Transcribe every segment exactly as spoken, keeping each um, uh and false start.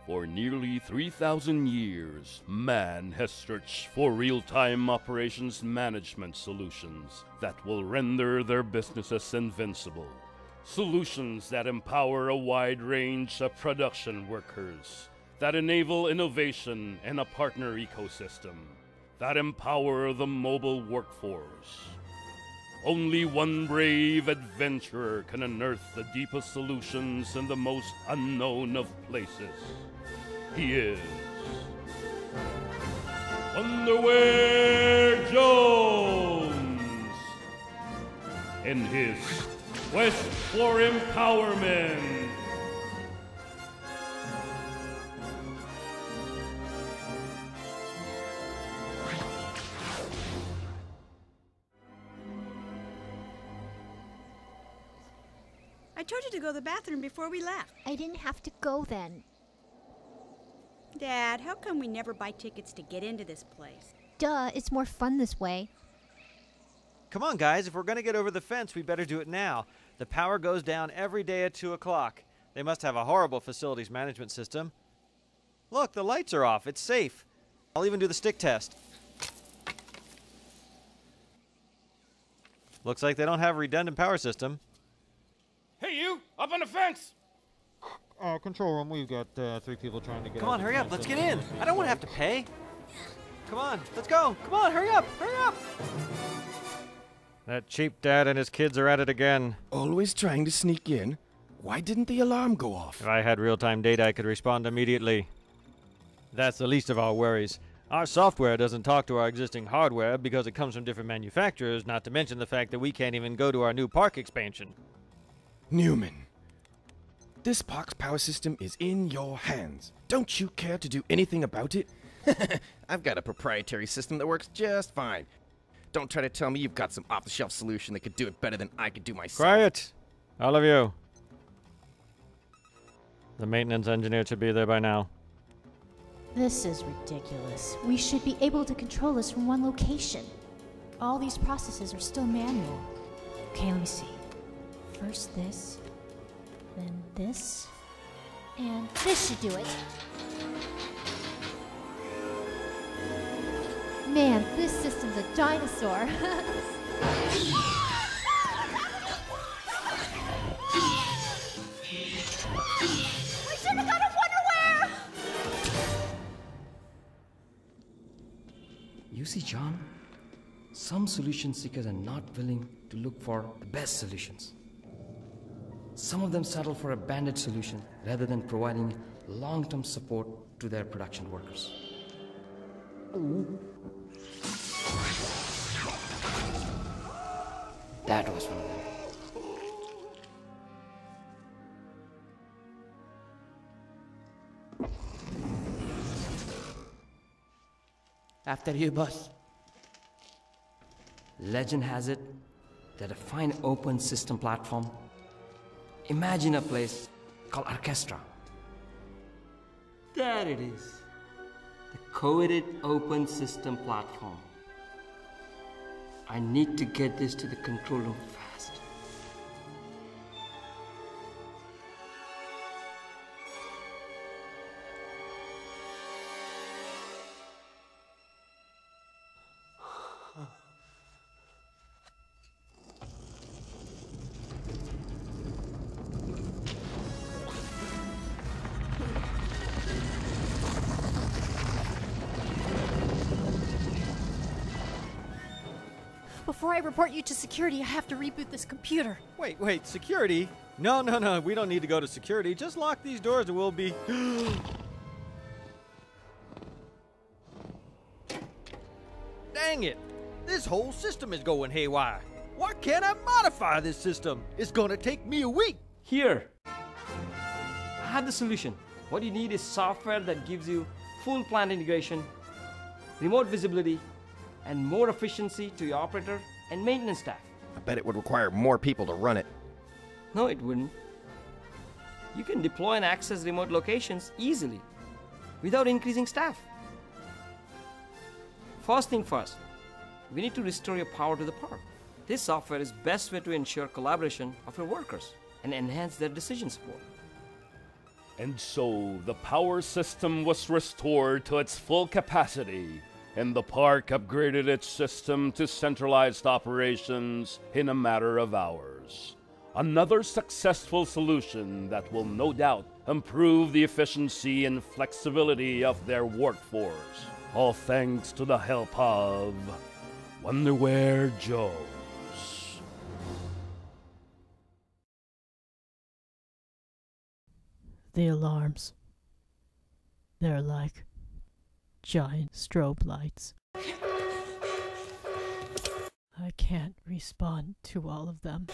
For nearly three thousand years, man has searched for real-time operations management solutions that will render their businesses invincible. Solutions that empower a wide range of production workers, that enable innovation and a partner ecosystem, that empower the mobile workforce. Only one brave adventurer can unearth the deepest solutions in the most unknown of places. He is Wonderware Jones in his quest for empowerment. I told you to go to the bathroom before we left. I didn't have to go then. Dad, how come we never buy tickets to get into this place? Duh, it's more fun this way. Come on, guys. If we're going to get over the fence, we better do it now. The power goes down every day at two o'clock. They must have a horrible facilities management system. Look, the lights are off. It's safe. I'll even do the stick test. Looks like they don't have a redundant power system. Hey, you! Up on the fence! Uh, control room, we've got uh, three people trying to get Come on, over hurry the up. fence. Let's get in. I don't want to have to pay. Come on, let's go. Come on, hurry up. Hurry up. That cheap dad and his kids are at it again. Always trying to sneak in. Why didn't the alarm go off? If I had real-time data, I could respond immediately. That's the least of our worries. Our software doesn't talk to our existing hardware because it comes from different manufacturers, not to mention the fact that we can't even go to our new park expansion. Newman, this park's power system is in your hands. Don't you care to do anything about it? I've got a proprietary system that works just fine. Don't try to tell me you've got some off-the-shelf solution that could do it better than I could do myself. Quiet! All of you. The maintenance engineer should be there by now. This is ridiculous. We should be able to control this from one location. All these processes are still manual. Okay, let me see. First this, then this, and this should do it. Man, this system's a dinosaur. I should have got a Wonderware! You see, John, some solution seekers are not willing to look for the best solutions. Some of them settle for a bandit solution rather than providing long-term support to their production workers. That was one of them. After you, boss. Legend has it that a fine open system platform. Imagine a place called Orchestra. There it is. The coveted open system platform. I need to get this to the control room fast. Before I report you to security, I have to reboot this computer. Wait, wait, security? No, no, no, we don't need to go to security. Just lock these doors and we'll be... Dang it! This whole system is going haywire. Why can't I modify this system? It's gonna take me a week. Here, I have the solution. What you need is software that gives you full plant integration, remote visibility, and more efficiency to your operator and maintenance staff. I bet it would require more people to run it. No, it wouldn't. You can deploy and access remote locations easily without increasing staff. First thing first, we need to restore your power to the park. This software is best way to ensure collaboration of your workers and enhance their decision support. And so the power system was restored to its full capacity, and the park upgraded its system to centralized operations in a matter of hours. Another successful solution that will no doubt improve the efficiency and flexibility of their workforce, all thanks to the help of Wonderware Jones. The alarms. They're like giant strobe lights. I can't respond to all of them.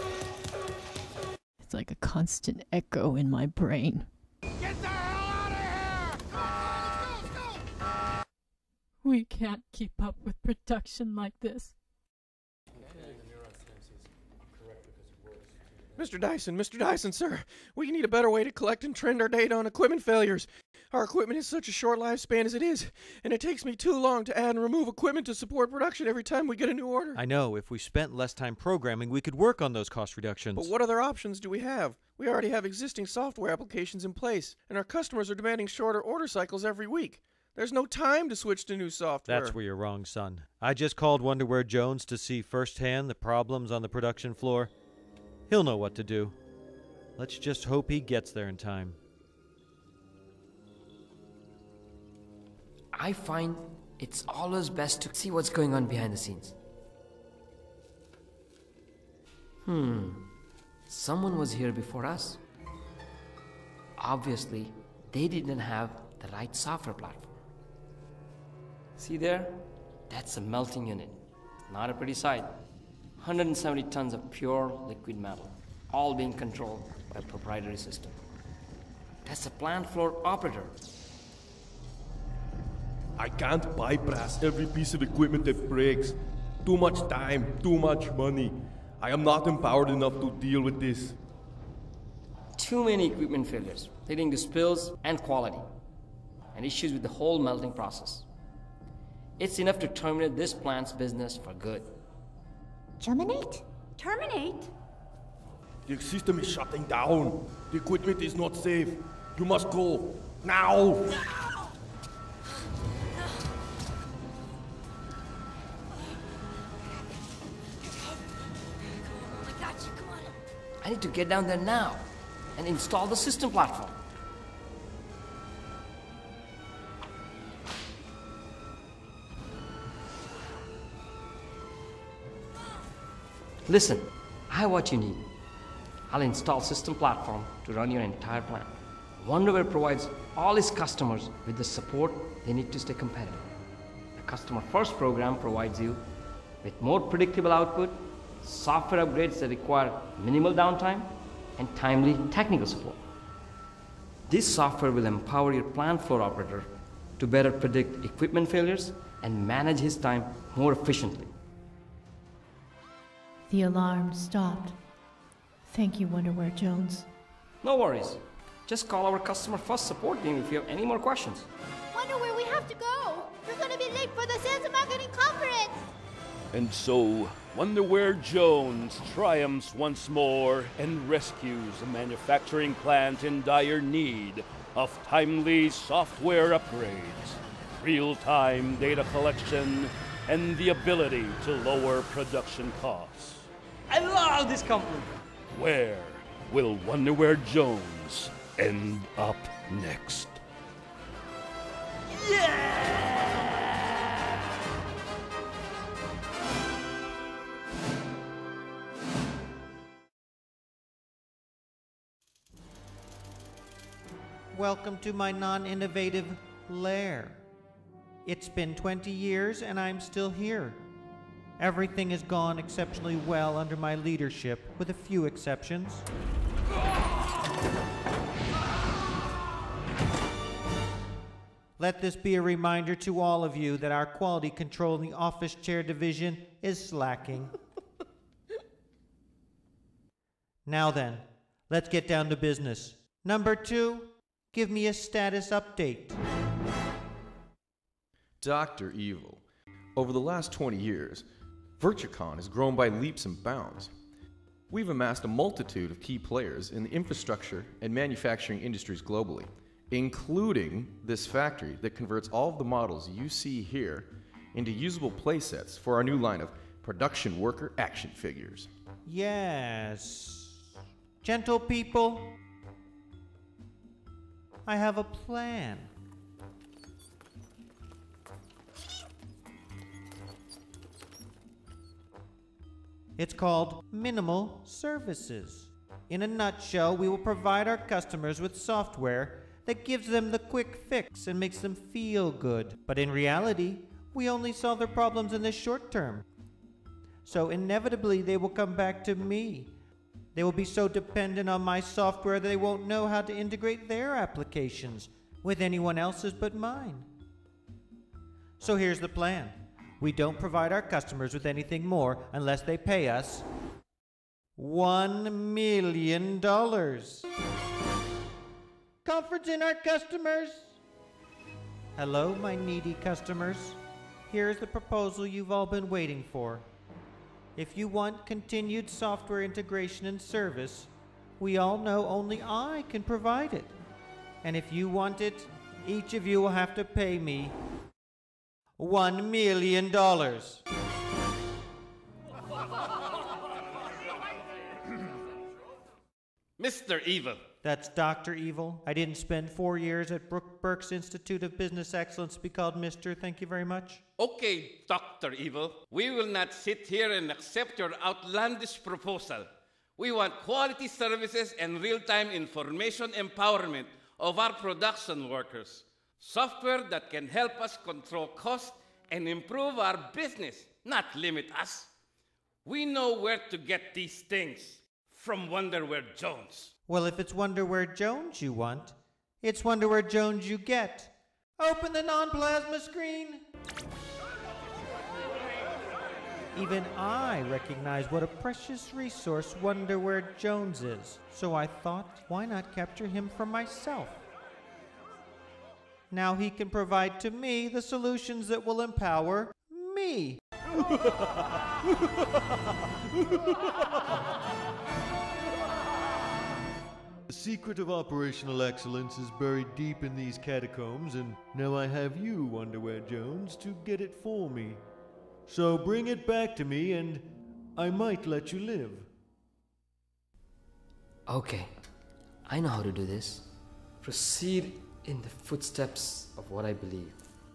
It's like a constant echo in my brain. Get the hell out of here! Come on, let's go, let's go! We can't keep up with production like this. Mister Dyson, Mister Dyson, sir, we need a better way to collect and trend our data on equipment failures. Our equipment has such a short lifespan as it is, and it takes me too long to add and remove equipment to support production every time we get a new order. I know, if we spent less time programming, we could work on those cost reductions. But what other options do we have? We already have existing software applications in place, and our customers are demanding shorter order cycles every week. There's no time to switch to new software. That's where you're wrong, son. I just called Wonderware Jones to see firsthand the problems on the production floor. He'll know what to do. Let's just hope he gets there in time. I find it's always best to see what's going on behind the scenes. Hmm. Someone was here before us. Obviously, they didn't have the right software platform. See there? That's a melting unit. Not a pretty sight. one hundred seventy tons of pure liquid metal, all being controlled by a proprietary system. That's a plant floor operator. I can't bypass every piece of equipment that breaks. Too much time, too much money. I am not empowered enough to deal with this. Too many equipment failures, leading to spills and quality, and issues with the whole melting process. It's enough to terminate this plant's business for good. Terminate? Terminate? The system is shutting down. The equipment is not safe. You must go. Now! I need to get down there now and install the system platform. Listen, I have what you need. I'll install system platform to run your entire plant. Wonderware provides all its customers with the support they need to stay competitive. The Customer First program provides you with more predictable output, software upgrades that require minimal downtime, and timely technical support. This software will empower your plant floor operator to better predict equipment failures and manage his time more efficiently. The alarm stopped. Thank you, Wonderware Jones. No worries. Just call our customer first support team if you have any more questions. Wonderware, we have to go. We're gonna be late for the sales and marketing conference. And so, Wonderware Jones triumphs once more and rescues a manufacturing plant in dire need of timely software upgrades, real-time data collection, and the ability to lower production costs. I love this company. Where will Wonderware Jones end up next? Welcome to my non-innovative lair. It's been twenty years and I'm still here. Everything has gone exceptionally well under my leadership, with a few exceptions. Let this be a reminder to all of you that our quality control in the office chair division is slacking. Now then, let's get down to business. Number two, give me a status update. Doctor Evil, over the last twenty years, Virtucon has grown by leaps and bounds. We've amassed a multitude of key players in the infrastructure and manufacturing industries globally, including this factory that converts all of the models you see here into usable playsets for our new line of production worker action figures. Yes. Gentle people, I have a plan. It's called minimal services. In a nutshell, we will provide our customers with software that gives them the quick fix and makes them feel good. But in reality, we only solve their problems in the short term. So inevitably, they will come back to me. They will be so dependent on my software that they won't know how to integrate their applications with anyone else's but mine. So here's the plan. We don't provide our customers with anything more unless they pay us one million dollars. Comforts in our customers. Hello, my needy customers. Here's the proposal you've all been waiting for. If you want continued software integration and service, we all know only I can provide it. And if you want it, each of you will have to pay me one million dollars. Mister Evil. That's Doctor Evil. I didn't spend four years at Brooke Burke's Institute of Business Excellence to be called Mister Thank you very much. Okay, Doctor Evil. We will not sit here and accept your outlandish proposal. We want quality services and real-time information empowerment of our production workers. Software that can help us control costs and improve our business, not limit us. We know where to get these things. From Wonderware Jones. Well, if it's Wonderware Jones you want, it's Wonderware Jones you get. Open the non-plasma screen. Even I recognize what a precious resource Wonderware Jones is. So I thought, why not capture him for myself? Now he can provide to me the solutions that will empower me. The secret of operational excellence is buried deep in these catacombs, and now I have you, Wonderware Jones, to get it for me. So bring it back to me, and I might let you live. Okay, I know how to do this. Proceed in the footsteps of what I believe.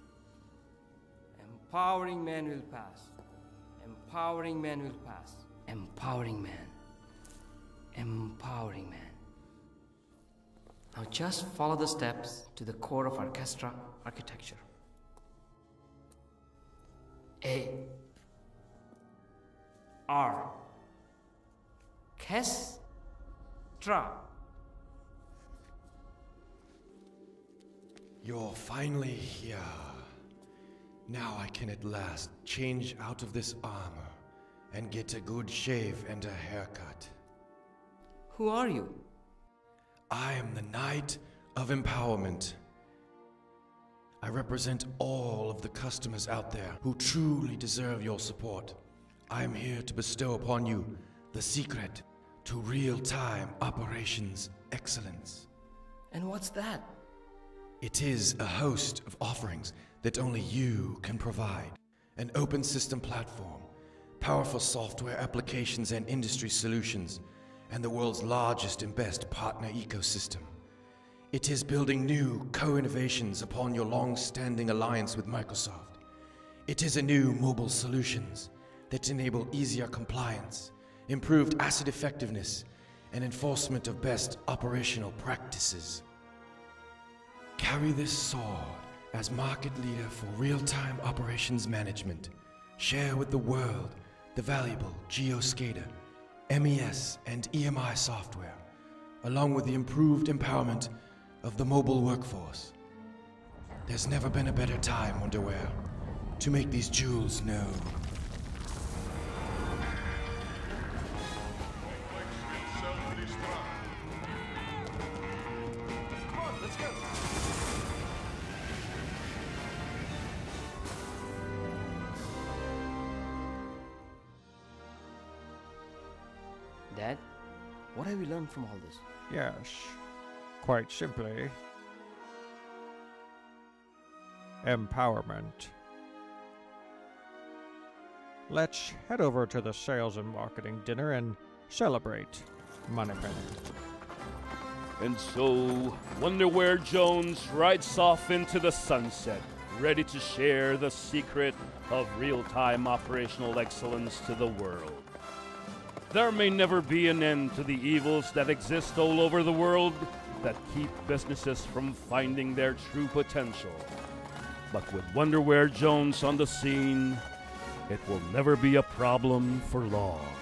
Empowering man will pass. Empowering man will pass. Empowering man. Empowering man. Now just follow the steps to the core of orchestra architecture. A. R. Kestra. You're finally here. Now I can at last change out of this armor and get a good shave and a haircut. Who are you? I am the Knight of Empowerment. I represent all of the customers out there who truly deserve your support. I am here to bestow upon you the secret to real-time operations excellence. And what's that? It is a host of offerings that only you can provide. An open system platform, powerful software applications and industry solutions, and the world's largest and best partner ecosystem. It is building new co-innovations upon your long-standing alliance with Microsoft. It is a new mobile solutions that enable easier compliance, improved asset effectiveness, and enforcement of best operational practices. Carry this sword as market leader for real-time operations management. Share with the world the valuable GeoSCADA, M E S, and E M I software, along with the improved empowerment of the mobile workforce. There's never been a better time, Wonderware, to make these jewels known. Come on, let's go. Dad? What have you learned from all this? Yes. Quite simply, empowerment. Let's head over to the sales and marketing dinner and celebrate Moneypenny. And so, Wonderware Jones rides off into the sunset, ready to share the secret of real-time operational excellence to the world. There may never be an end to the evils that exist all over the world that keep businesses from finding their true potential. But with Wonderware Jones on the scene, it will never be a problem for long.